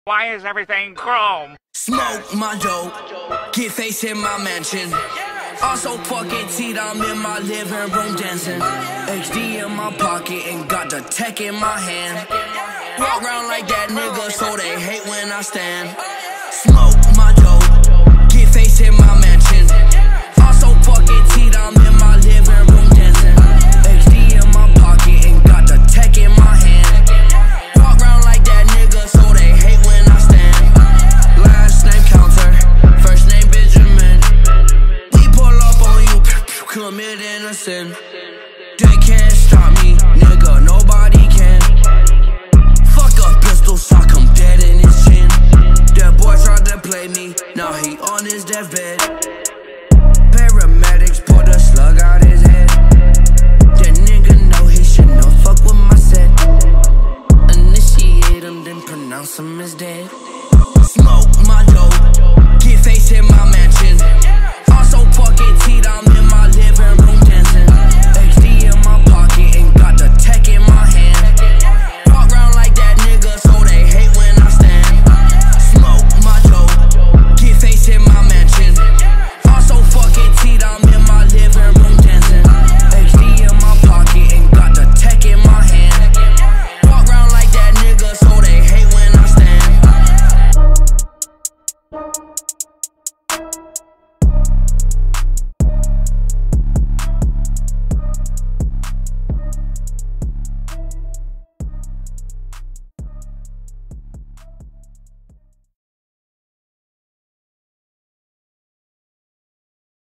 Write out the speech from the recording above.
Why is everything chrome? Smoke my dope, get face in my mansion. Also fucking teeth, I'm in my living room dancing. HD in my pocket and got the tech in my hand. Walk around like that nigga, so they hate when I stand. Smoke my dope, get face in my mansion. Also fucking teeth, I'm in my living room dancing. HD in my pocket and got the tech in my hand. Walk around like that nigga, so they hate when I stand. Last name Counter, first name Benjamin. We pull up on you, commit innocent. They can't stop me, nigga, nobody can. Fuck a pistol, sock him dead in his chin. That boy tried to play me, now he on his deathbed. Paramedics pulled a slug out his head. That nigga know he shouldn't fuck with my set. Initiate him, then pronounce him as dead.